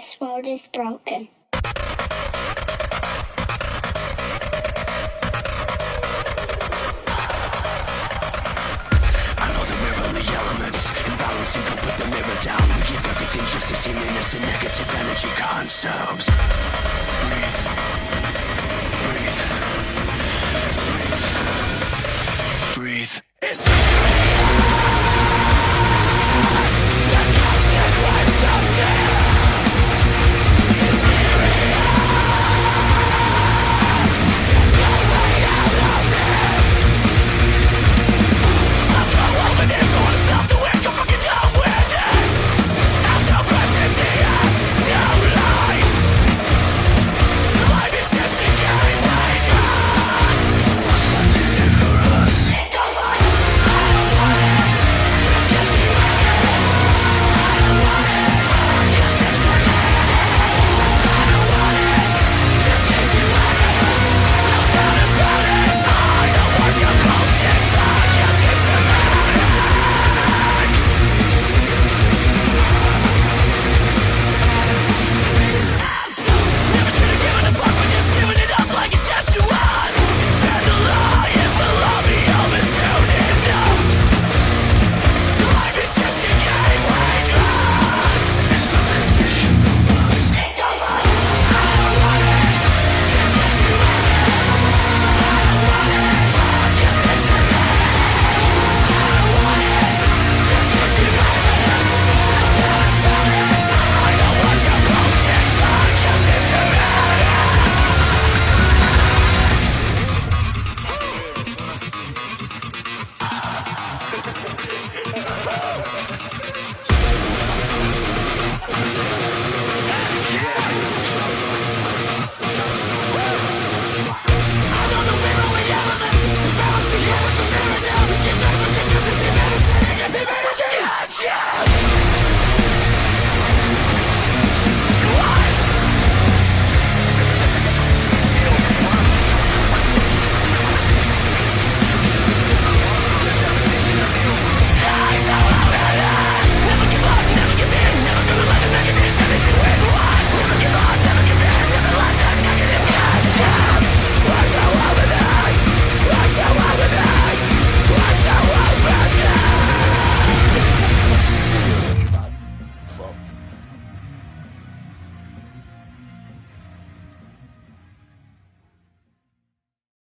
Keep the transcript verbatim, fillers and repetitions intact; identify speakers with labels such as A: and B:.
A: This world is broken.
B: Balancing can put the mirror down. We give everything just to seem innocent. Negative energy consumes. Breathe. Breathe. Breathe. Breathe. It's the consequence of death. There's no way out of it. I'm so open, there's no one to stop the way. Yeah!